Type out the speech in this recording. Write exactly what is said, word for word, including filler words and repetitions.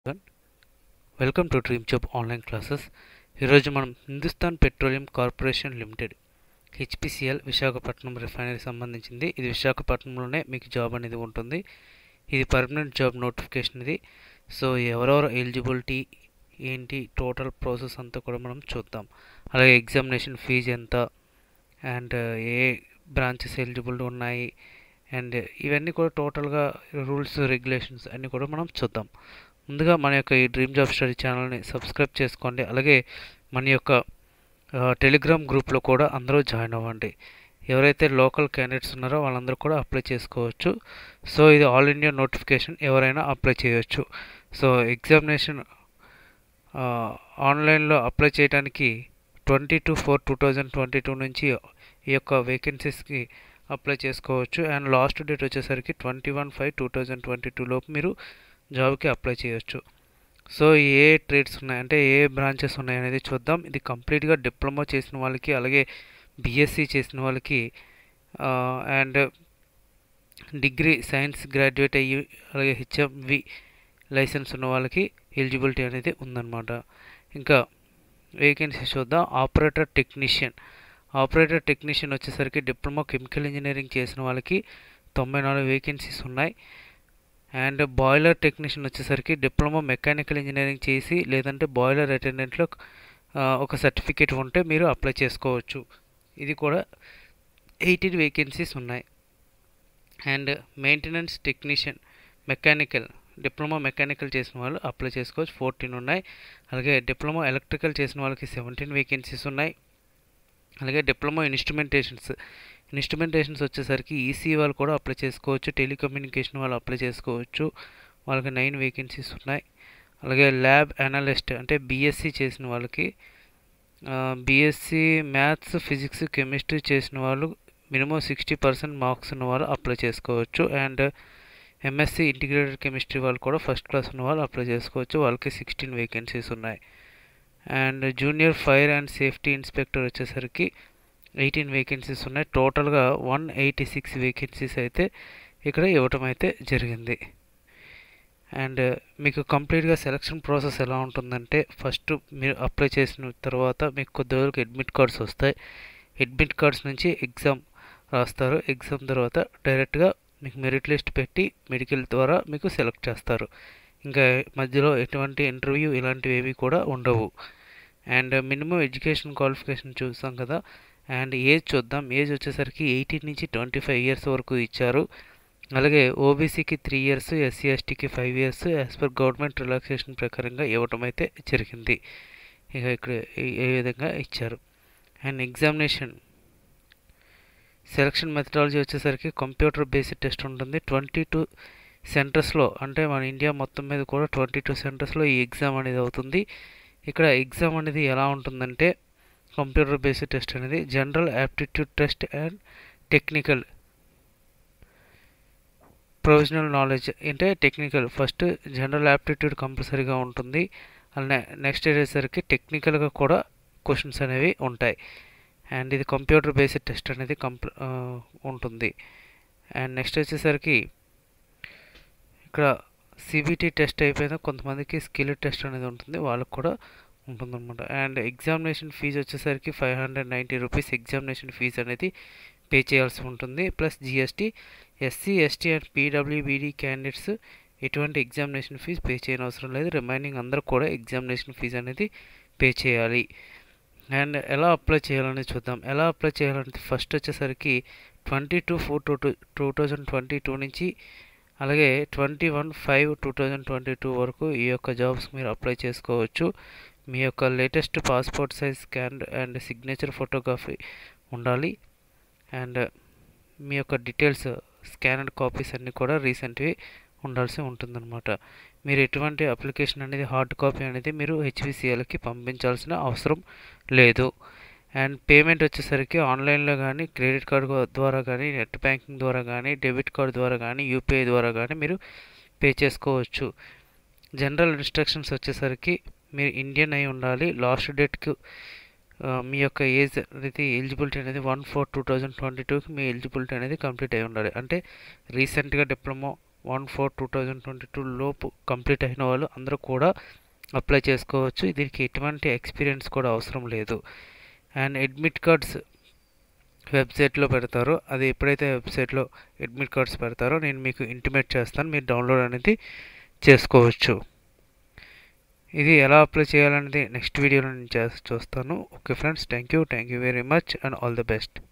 Welcome to dream job online classes. ఈరోజు మనం Hindustan Petroleum Corporation Limited HPCL Visakhapatnam refinery సంబంధించింది. ఇది విశాఖపట్నంలోనే మీకు జాబ్ అనేది ఉంటుంది. ఇది పర్మనెంట్ జాబ్ నోటిఫికేషన్ ఇది. సో ఎవరెవరు ఎలిజిబిలిటీ ఏంటి, టోటల్ ప్రాసెస్ అంతా కూడా మనం చూద్దాం. అలాగే ఎగ్జామినేషన్ ఫీజు ఎంత, అండ్ ఏ బ్రాంచెస్ ఎలిజిబుల్ ఉన్నాయి, అండ్ ఇవన్నీ కూడా టోటల్గా రూల్స్ రెగ్యులేషన్స్ అన్నీ కూడా మనం చూద్దాం. ముందుగా మన యొక్క ఈ డ్రీమ్ జాబ్ స్టడీ ఛానల్ని సబ్స్క్రైబ్ చేసుకోండి. అలాగే మన యొక్క టెలిగ్రామ్ గ్రూప్లో కూడా అందరూ జాయిన్ అవ్వండి. ఎవరైతే లోకల్ క్యాండిడేట్స్ ఉన్నారో వాళ్ళందరూ కూడా అప్లై చేసుకోవచ్చు. సో ఇది ఆల్ ఇండియా నోటిఫికేషన్, ఎవరైనా అప్లై చేయవచ్చు. సో ఎగ్జామినేషన్ ఆన్లైన్లో అప్లై చేయడానికి twenty two four two thousand twenty two నుంచి ఈ యొక్క వేకెన్సీస్కి అప్లై చేసుకోవచ్చు. అండ్ లాస్ట్ డేట్ వచ్చేసరికి twenty one five two thousand twenty two లోపు మీరు జాబ్కి అప్లై చేయొచ్చు. సో ఏ ట్రేడ్స్ ఉన్నాయి, అంటే ఏ బ్రాంచెస్ ఉన్నాయి అనేది చూద్దాం. ఇది కంప్లీట్గా డిప్లొమా చేసిన వాళ్ళకి, అలాగే బిఎస్సి చేసిన వాళ్ళకి, అండ్ డిగ్రీ సైన్స్ గ్రాడ్యుయేట్ అయ్యి అలాగే హెచ్ఎంవి లైసెన్స్ ఉన్న వాళ్ళకి ఎలిజిబిలిటీ అనేది ఉందన్నమాట. ఇంకా వేకెన్సీ చూద్దాం. ఆపరేటర్ టెక్నీషియన్ ఆపరేటర్ టెక్నీషియన్ వచ్చేసరికి డిప్లొమా కెమికల్ ఇంజనీరింగ్ చేసిన వాళ్ళకి తొంభై నాలుగు వేకెన్సీస్ ఉన్నాయి. అండ్ బాయిలర్ టెక్నీషియన్ వచ్చేసరికి డిప్లొమా మెకానికల్ ఇంజనీరింగ్ చేసి లేదంటే బాయిలర్ అటెండెంట్లో ఒక సర్టిఫికేట్ ఉంటే మీరు అప్లై చేసుకోవచ్చు. ఇది కూడా ఎయిటీన్ వేకెన్సీస్ ఉన్నాయి. And maintenance technician mechanical diploma mechanical చేసిన వాళ్ళు అప్లై చేసుకోవచ్చు, ఫోర్టీన్ ఉన్నాయి. అలాగే డిప్లొమా ఎలక్ట్రికల్ చేసిన వాళ్ళకి సెవెంటీన్ వేకెన్సీస్ ఉన్నాయి. అలాగే డిప్లొమా ఇన్స్ట్రుమెంటేషన్స్ ఇన్స్ట్రుమెంటేషన్స్ వచ్చేసరికి ఈసీ వాళ్ళు కూడా అప్లై చేసుకోవచ్చు, టెలికమ్యూనికేషన్ వాళ్ళు అప్లై చేసుకోవచ్చు, వాళ్ళకి నైన్ వేకెన్సీస్ ఉన్నాయి. అలాగే ల్యాబ్ అనలిస్ట్ అంటే బీఎస్సీ చేసిన వాళ్ళకి, బీఎస్సీ మ్యాథ్స్ ఫిజిక్స్ కెమిస్ట్రీ చేసిన వాళ్ళు మినిమం సిక్స్టీ పర్సెంట్ మార్క్స్ ఉన్న వాళ్ళు అప్లై చేసుకోవచ్చు. అండ్ ఎంఎస్సీ ఇంటిగ్రేటెడ్ కెమిస్ట్రీ వాళ్ళు కూడా ఫస్ట్ క్లాస్ ఉన్న వాళ్ళు అప్లై చేసుకోవచ్చు, వాళ్ళకి సిక్స్టీన్ వేకెన్సీస్ ఉన్నాయి. And junior fire and safety inspector వచ్చేసరికి ఎయిటీన్ వేకెన్సీస్ ఉన్నాయి. టోటల్గా వన్ ఎయిటీ సిక్స్ వేకెన్సీస్ అయితే ఇక్కడ ఇవ్వటం అయితే జరిగింది. అండ్ మీకు కంప్లీట్గా సెలక్షన్ ప్రాసెస్ ఎలా ఉంటుందంటే, ఫస్ట్ మీరు అప్లై చేసిన తర్వాత మీకు కొద్ది రోజులకి అడ్మిట్ కార్డ్స్ వస్తాయి. అడ్మిట్ కార్డ్స్ నుంచి ఎగ్జామ్ రాస్తారు. ఎగ్జామ్ తర్వాత డైరెక్ట్గా మీకు మెరిట్ లిస్ట్ పెట్టి మెడికల్ ద్వారా మీకు సెలెక్ట్ చేస్తారు. ఇంకా మధ్యలో ఎటువంటి ఇంటర్వ్యూ ఇలాంటివి ఏవి కూడా ఉండవు. అండ్ మినిమం ఎడ్యుకేషన్ క్వాలిఫికేషన్ చూసాం కదా. అండ్ ఏజ్ చూద్దాం. ఏజ్ వచ్చేసరికి ఎయిటీన్ నుంచి ట్వంటీ ఫైవ్ ఇయర్స్ వరకు ఇచ్చారు. అలాగే ఓబీసీకి త్రీ ఇయర్స్, ఎస్సీ ఎస్టీకి five years as per government relaxation ప్రకారంగా ఇవ్వటం అయితే జరిగింది. ఇక ఇక్కడ ఏ విధంగా ఇచ్చారు. అండ్ ఎగ్జామినేషన్ సెలక్షన్ మెథడాలజీ వచ్చేసరికి కంప్యూటర్ బేస్డ్ టెస్ట్ ఉంటుంది. ట్వంటీ టూ సెంటర్స్లో, అంటే మన ఇండియా మొత్తం మీద కూడా ట్వంటీ టూ సెంటర్స్లో ఈ ఎగ్జామ్ అనేది అవుతుంది. ఇక్కడ ఎగ్జామ్ అనేది ఎలా ఉంటుందంటే, కంప్యూటర్ బేస్డ్ టెస్ట్ అనేది general aptitude test and technical provisional knowledge అంటే టెక్నికల్. ఫస్ట్ జనరల్ యాప్టిట్యూడ్ కంపల్సరీగా ఉంటుంది. అలా నెక్స్ట్ వచ్చేసరికి టెక్నికల్గా కూడా క్వశ్చన్స్ అనేవి ఉంటాయి. అండ్ ఇది కంప్యూటర్ బేస్డ్ టెస్ట్ అనేది కంప్ ఉంటుంది. అండ్ నెక్స్ట్ వచ్చేసరికి ఇక్కడ సిబిటి టెస్ట్ అయిపోయినా కొంతమందికి స్కిల్ టెస్ట్ అనేది ఉంటుంది, వాళ్ళకు కూడా ఉంటుందన్నమాట. అండ్ ఎగ్జామినేషన్ ఫీజు వచ్చేసరికి five hundred ninety rupees examination fee అనేది పే చేయాల్సి ఉంటుంది, plus GST. SC ST and PWBD candidates ఎటువంటి ఎగ్జామినేషన్ ఫీజు పే చేయని అవసరం లేదు. రిమైనింగ్ అందరూ కూడా ఎగ్జామినేషన్ ఫీజు అనేది పే చేయాలి. అండ్ ఎలా అప్లై చేయాలని చూద్దాం. ఎలా అప్లై చేయాలంటే ఫస్ట్ వచ్చేసరికి twenty two four two two two thousand twenty two నుంచి అలాగే twenty one five two thousand twenty two వరకు ఈ యొక్క జాబ్స్ మీరు అప్లై చేసుకోవచ్చు. మీ యొక్క latest passport size scan and signature photography ఉండాలి. అండ్ మీ యొక్క డీటెయిల్స్ స్కానర్డ్ కాపీస్ అన్నీ కూడా రీసెంట్వి ఉండాల్సి ఉంటుందన్నమాట. మీరు ఎటువంటి అప్లికేషన్ అనేది హార్డ్ కాపీ అనేది మీరు హెచ్పిసిఎల్కి పంపించాల్సిన అవసరం లేదు. అండ్ పేమెంట్ వచ్చేసరికి ఆన్లైన్లో కానీ, క్రెడిట్ కార్డు ద్వారా కానీ, నెట్ బ్యాంకింగ్ ద్వారా కానీ, డెబిట్ కార్డు ద్వారా కానీ, యూపీఐ ద్వారా కానీ మీరు పే చేసుకోవచ్చు. జనరల్ ఇన్స్ట్రక్షన్స్ వచ్చేసరికి మీరు ఇండియన్ అయి ఉండాలి. లాస్ట్ డేట్కు మీ యొక్క ఏజ్ అనేది ఎలిజిబిలిటీ అనేది one four two thousand twenty టూకి మీ ఎలిజిబిలిటీ అనేది కంప్లీట్ అయి ఉండాలి. అంటే రీసెంట్గా diploma one four two thousand twenty two లోపు కంప్లీట్ అయిన వాళ్ళు అందరూ కూడా అప్లై చేసుకోవచ్చు. దీనికి ఎటువంటి ఎక్స్పీరియన్స్ కూడా అవసరం లేదు. అండ్ అడ్మిట్ కార్డ్స్ వెబ్సైట్లో పెడతారో, అది ఎప్పుడైతే వెబ్సైట్లో అడ్మిట్ కార్డ్స్ పెడతారో నేను మీకు ఇంటిమేట్ చేస్తాను, మీరు డౌన్లోడ్ అనేది చేసుకోవచ్చు. ఇది ఎలా అప్లై చేయాలనేది నెక్స్ట్ వీడియోలో నేను చేసి చూస్తాను. Okay friends, thank you thank you very much and all the best.